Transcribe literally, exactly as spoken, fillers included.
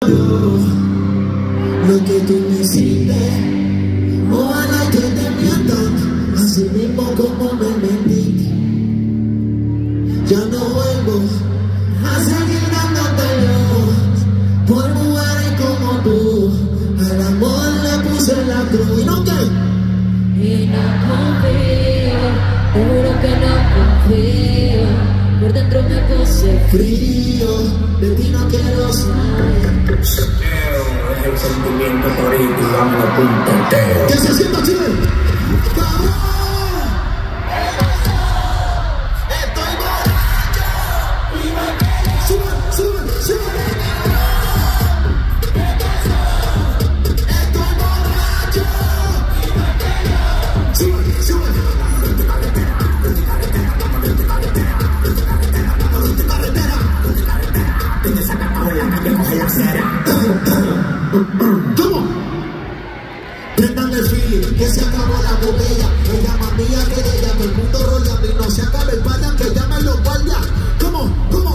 Lo que tú me hiciste, ojalá que te mientan, así mismo como me mentiste. Ya no vuelvo a seguir dándote yo, por mujeres como tú, al amor le puse la cruz. ¿Y no qué? Y no confío, juro que no confío, por dentro me puse frío, de ti no quiero saber. El sentimiento torito y dame la punta entera. ¿Qué se sienta, Chile? ¡Cabrón! ¡Estoy borracho! ¡Sube, sube, sube! ¡Estoy borracho! ¡Sube, sube! ¿Cómo? Prendan el feeling, que se acabó la botella. Ella más mía que ella, todo el mundo rolla, y no se acabe el vayan, que llamen los guardias. ¿Cómo? ¿Cómo?